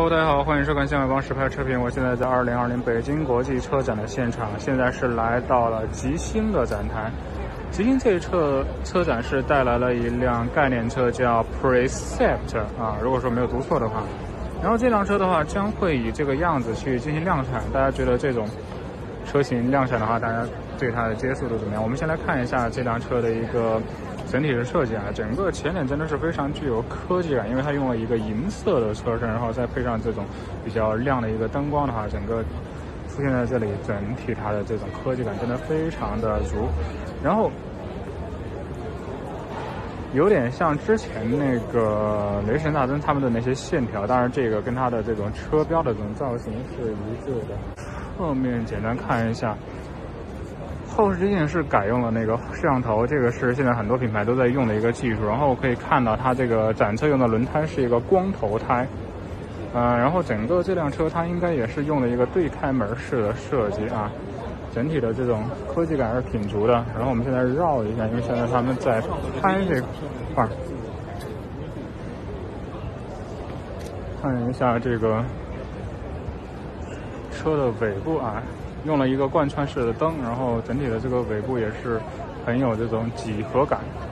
Hello， 大家好，欢迎收看新闻帮实拍车评。我现在在2020北京国际车展的现场，现在是来到了吉星的展台。吉星这一车展是带来了一辆概念车，叫 Precept 啊，如果说没有读错的话。然后这辆车的话将会以这个样子去进行量产。大家觉得这种车型量产的话，大家对它的接受度怎么样？我们先来看一下这辆车的一个整体的设计啊，整个前脸真的是非常具有科技感，因为它用了一个银色的车身，然后再配上这种比较亮的一个灯光的话，整个出现在这里，整体它的这种科技感真的非常的足。然后有点像之前那个雷神大增他们的那些线条，当然这个跟它的这种车标的这种造型是一致的。后面简单看一下。后视镜是改用了那个摄像头，这个是现在很多品牌都在用的一个技术。然后可以看到它这个展车用的轮胎是一个光头胎，然后整个这辆车它应该也是用了一个对开门式的设计啊，整体的这种科技感是挺足的。然后我们现在绕一下，因为现在他们在拍这块，看一下这个车的尾部啊。用了一个贯穿式的灯，然后整体的这个尾部也是很有这种几何感。